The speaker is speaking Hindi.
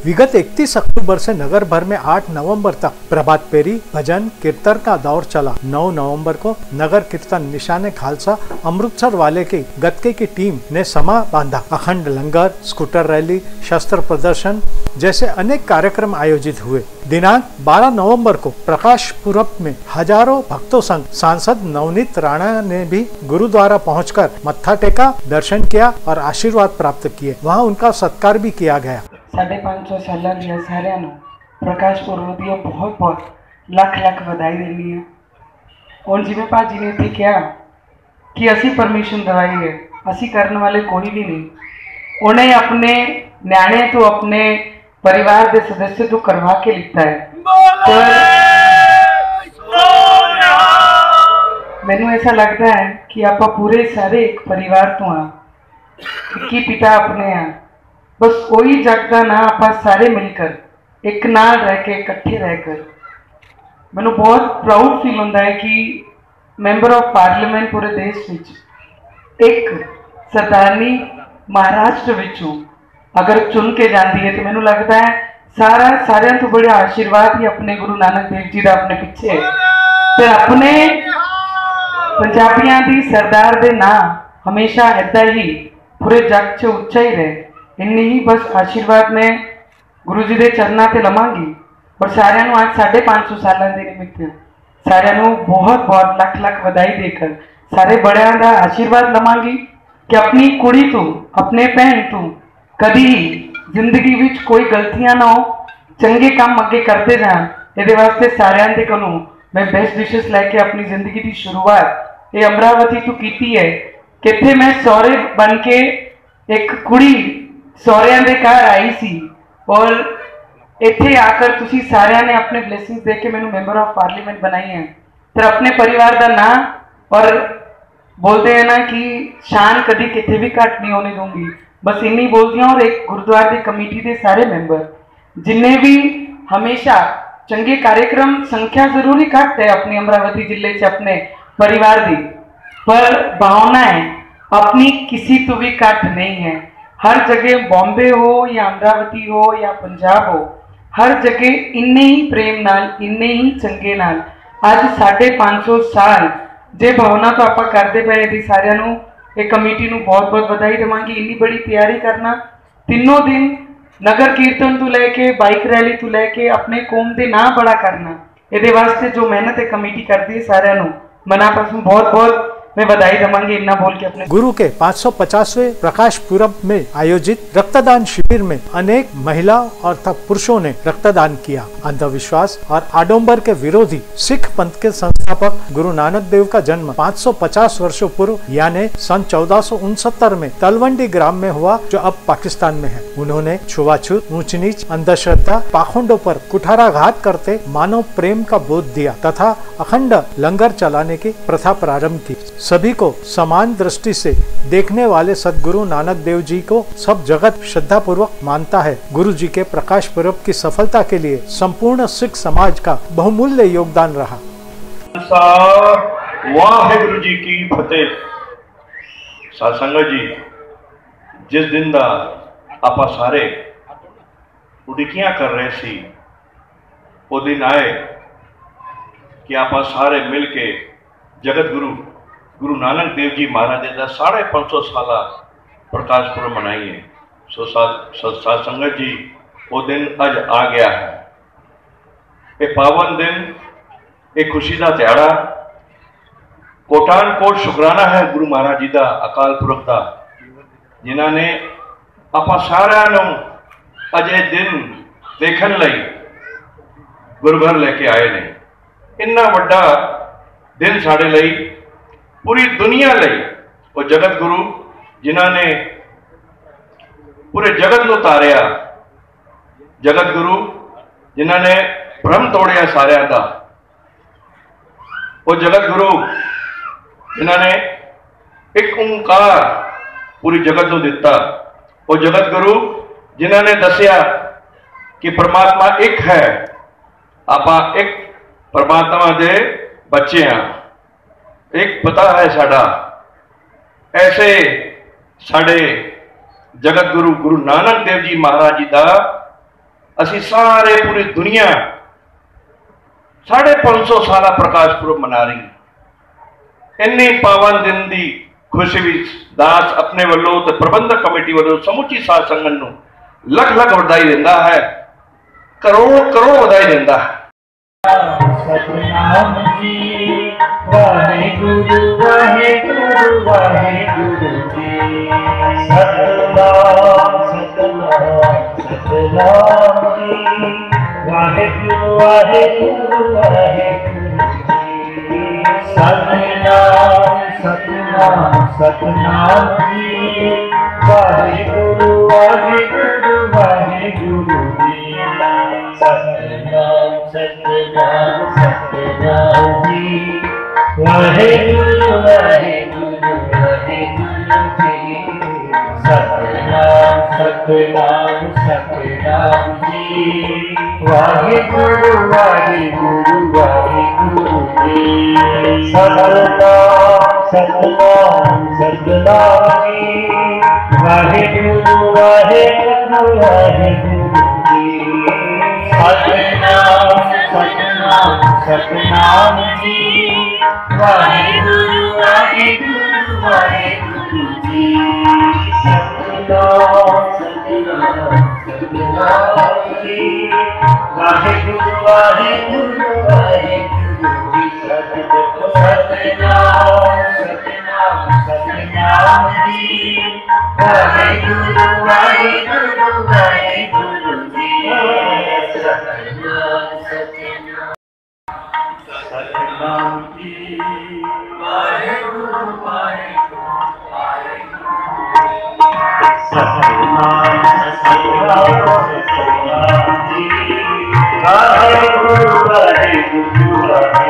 विगत 31 अक्टूबर से नगर भर में 8 नवंबर तक प्रभात फेरी, भजन कीर्तन का दौर चला। 9 नवंबर को नगर कीर्तन निशाने खालसा अमृतसर वाले की गतके की टीम ने समा बांधा। अखंड लंगर, स्कूटर रैली, शस्त्र प्रदर्शन जैसे अनेक कार्यक्रम आयोजित हुए। दिनांक 12 नवंबर को प्रकाश पुरब में हजारों भक्तों संग सांसद नवनीत राणा ने भी गुरुद्वारा पहुंचकर मत्था टेका, दर्शन किया और आशीर्वाद प्राप्त किए। वहां उनका सत्कार भी किया गया। 550 साल ਦੀਆਂ ਸਾਰਿਆਂ ਨੂੰ ਪ੍ਰਕਾਸ਼ ਪੁਰਬ ਦੀਆਂ ਬਹੁਤ ਲੱਖ ਵਧਾਈ ਦੇਣੀ ਹੈ। ਹੁਣ ਜਿਵੇਂ ਭਾਜੀ ਨੇ ਇੱਥੇ ਕਿਹਾ ਕਿ ਅਸੀਂ ਪਰਮਿਸ਼ਨ ਦਵਾਈ ਹੈ, ਅਸੀਂ ਕਰਨ ਵਾਲੇ ਕੋਈ ਵੀ ਨਹੀਂ। ਉਹਨੇ ਆਪਣੇ ਨਿਆਣੇ ਤੋਂ ਆਪਣੇ परिवार के सदस्य तो करवा के लिखता है। मैनू ऐसा लगता है कि आप पूरे सारे एक परिवार तो हाँ, एक ही पिता अपने हाँ, बस वही जगदा ना आप सारे मिलकर एक नाल रह के इकट्ठे रहकर मैनू बहुत प्राउड फील होता है कि मैंबर ऑफ पार्लीमेंट पूरे देश विच एक सरदारनी महाराष्ट्र विचों अगर चुन के जाती है तो मैनू लगता है सारे तो बड़े आशीर्वाद ही अपने गुरु नानक देव जी का अपने पिछे फिर अपने पंजाबियों की सरदार दे ना हमेशा ऐदा ही पूरे जग च उच्चा ही रहे। इन्नी ही बस आशीर्वाद में गुरु जी के चरणों से लवांगी और सारे आज 550 साल के निमित्त सारे बहुत लख बधाई देकर सारे बड़िया का आशीर्वाद लवांगी कि अपनी कुड़ी तो अपने भैन तो कभी जिंदगी विच कोई गलतियां ना हो, चंगे काम अगे करते जान। ये वास्ते सारियां दे कोलों मैं बेस्ट विशेस लैके अपनी जिंदगी की शुरुआत ये अमरावती तो की है कि इत्थे मैं सौरे बन के एक कुड़ी सौरियां दे घर आई सी और इत्थे आकर तुसी सारियां ने अपने ब्लेसिंग्स दे के मैनू मैंबर ऑफ पार्लीमेंट बनाई है। फिर अपने परिवार का ना और बोलते हैं ना कि शान कभी कितने भी घट नहीं होने दूंगी, बस इन्नी बोलती हूँ। और एक गुरुद्वारे की कमेटी के सारे मैंबर जिन्हें भी हमेशा चंगे कार्यक्रम संख्या जरूर ही घट है अपनी अमरावती जिले च अपने परिवार की, पर भावनाएं अपनी किसी तो भी घट नहीं है। हर जगह बॉम्बे हो या अमरावती हो या पंजाब हो, हर जगह इन्ने ही प्रेम नाल इन्ने ही चंगे नाल अज 550 साल जे भावना तो आप करते पे सारियां एक कमेटी नू बहुत बधाई देवांगी। इन्नी बड़ी तैयारी करना, तीनों दिन नगर कीर्तन तो लैके बाइक रैली तो लैके अपने कौम के ना बड़ा करना, ये वास्ते जो मेहनत एक कमेटी करती है सारियां मना पासों बहुत मैं बधाई देवांगी। इन्ना बोल के अपने गुरु के 550वें प्रकाश पुरब में आयोजित रक्तदान शिविर में अनेक महिला और पुरुषों ने रक्तदान किया। अंधविश्वास और आडंबर के विरोधी सिख पंथ के संस्थापक गुरु नानक देव का जन्म 550 वर्षों पूर्व यानी सन 1469 में तलवंडी ग्राम में हुआ, जो अब पाकिस्तान में है। उन्होंने छुआछूत, ऊंच नीच, अंधश्रद्धा, पाखंडों पर कुठाराघात करते मानव प्रेम का बोध दिया तथा अखंड लंगर चलाने की प्रथा प्रारंभ की। सभी को समान दृष्टि से देखने वाले सदगुरु नानक देव जी को सब जगत श्रद्धा पूर्वक मानता है। गुरु जी के प्रकाश पर्व की सफलता के लिए संपूर्ण सिख समाज का बहुमूल्य योगदान रहा। वाहिगुरु जी की फतेह। साध संगत जी, जिस दिन का आप सारे उड़िकियां कर रहे सी, वो दिन आए कि आप सारे मिल के जगत गुरु नानक देव जी महाराज का 550 साल प्रकाश पुरब मनाइए। सो साध संगत जी, वो दिन अज आ गया है। ये पावन दिन, एक खुशी का त्याड़ा, कोटान कोट शुकराना है गुरु महाराज जी का, अकाल पुरख का, जिन्होंने आप सारिਆਂ ਨੂੰ अजे दिन देखने लई गुरु घर लेके आए ने। इन्ना वड्डा दिन साढ़े लई, पूरी दुनिया लई, वो जगत गुरु जिन्होंने पूरे जगत को तारिया, जगत गुरु जिन्होंने भ्रम तोड़िया सारिया का, वो जगत गुरु जिन्होंने एक ओंकार पूरी जगत को दिता, वो जगत गुरु जिन्होंने दसिया कि परमात्मा एक है, आप एक परमात्मा के बच्चे हैं, एक पता है साडा। ऐसे साडे जगत गुरु गुरु नानक देव जी महाराज जी का असी सारे पूरी दुनिया 550 साल प्रकाश पुरब मना रही। इन्नी पावन दिन की खुशी में दास अपने वालों तो प्रबंधक कमेटी वालों समुची साध संगत नूं लख लख बधाई देता है, करोड़ करोड़ बधाई देता है। सतनाम जी वाहेगुरु वाहेगुरु वाहेगुरु जी। सतनाम सतनाम सतनाम जी वाहेगुरु वाहेगुरु वाहेगुरु जी। सतनाम सतनाम सतनाम जी वाहेगुरु वाहेगुरु वाहेगुरु जी। सतनाम सतनाम सतनाम जी वाहेगुरु वाहेगुरु वाहेगुरु जी। सतनाम सतनाम सतनाम जी वाहेगुरु वाहेगुरु वाहेगुरु जी। सतनाम सतनाम सतनाम जी वाहेगुरु वाहेगुरु वाहेगुरु जी। सतनाम सतनाम सतनाम जी वाहेगुरु वाहेगुरु वाहेगुरु जी। सतनाम सतनाम सतनाम जी वाहेगुरु वाहेगुरु वाहेगुरु जी। सतनाम सतनाम सतनाम जी वाहेगुरु वाहेगुरु वाहेगुरु जी। सतनाम सतनाम जी वाहेगुरु वाहेगुरु वाहेगुरु। सतनाम सतनाम सतनाम जी वाहेगुरु वाहेगुरु वाहेगुरु।